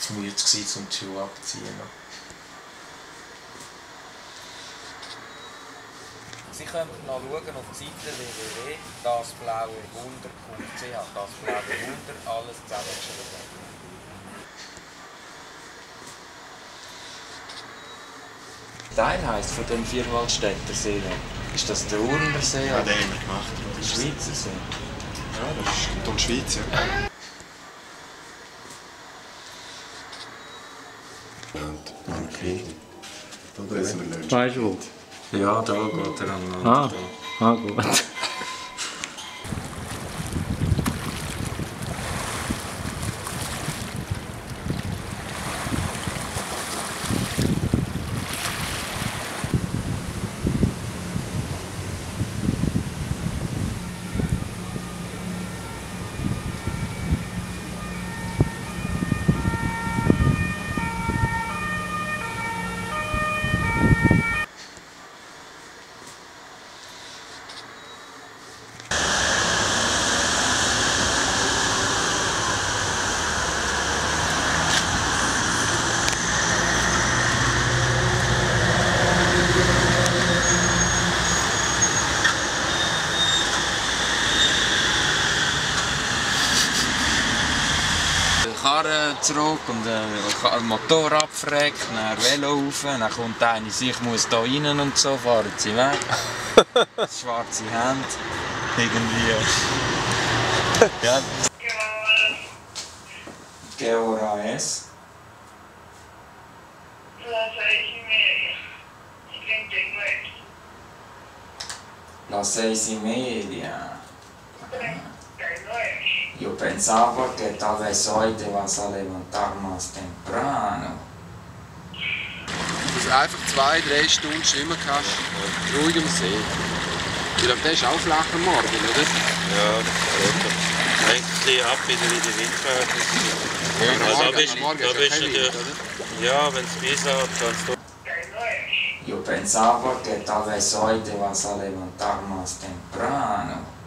zu müde um die Schuhe abzuziehen. Sie können noch schauen auf die Seite www.dasblauewunder.ch. Das blaue Wunder, alles zusammengeschrieben. Teil heisst von dem Vierwaldstätter See. Ist das der Urner See? Ja, den haben wir gemacht. Der Schweizer See? Ja, das ist Kanton Schweiz, ja. Okay. Da essen wir Lunch. Weißt du wo? Ja, da geht er aneinander. Gut. Karre zurück und Motor abfragt, dann Velo rauf, dann kommt einer, ich muss da rein und so, fahren sie weg. Schwarze Hände, irgendwie. Ja. Geora S. La 6:30. Yo pensaba que tal vez hoy te vas a levantar más temprano. Dass du einfach 2-3 Stunden schwimmen kannst, ruhig am See. Ich glaube, der ist auch flach am Morgen, oder? Ja, das hängt ein bisschen ab wieder in die Windverhältnisse. Ja, Also am Morgen ist ja kein Wind, oder? Ja, wenn es bis hat, kannst du... Yo pensaba que tal vez hoy te vas a levantar más temprano.